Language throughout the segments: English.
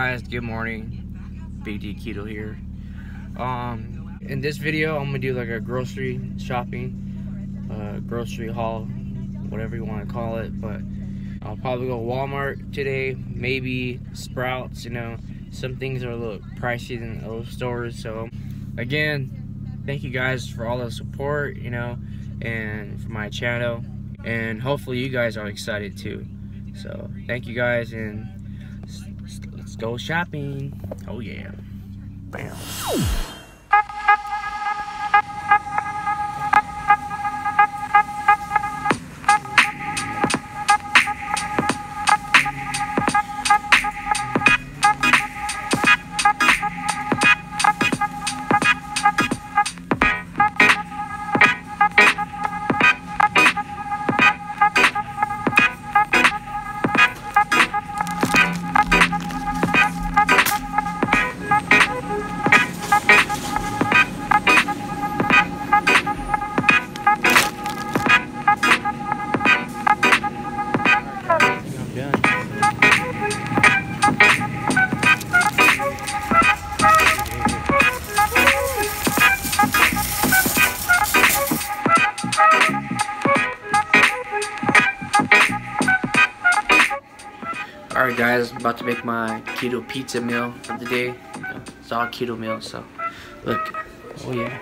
guys, good morning. Big D Keto here. In this video I'm gonna do like a grocery shopping, grocery haul, whatever you want to call it. But I'll probably go Walmart today, maybe Sprouts. You know, some things are a little pricey than those stores. So again, thank you guys for all the support, you know, and for my channel, and hopefully you guys are excited too. So thank you guys, and let's go shopping. Oh yeah. Bam. Alright guys, I'm about to make my keto pizza meal of the day. It's all keto meal, so look. Oh yeah.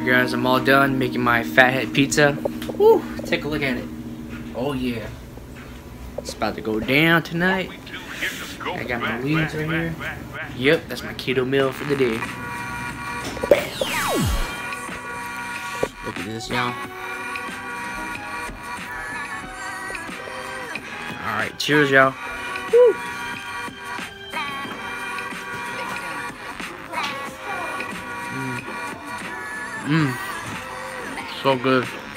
guys, I'm all done making my fathead pizza. Woo! Take a look at it. Oh yeah. It's about to go down tonight. I got my wings right here. Yep, that's my keto meal for the day. Look at this, y'all. Alright, cheers, y'all. Woo! So good.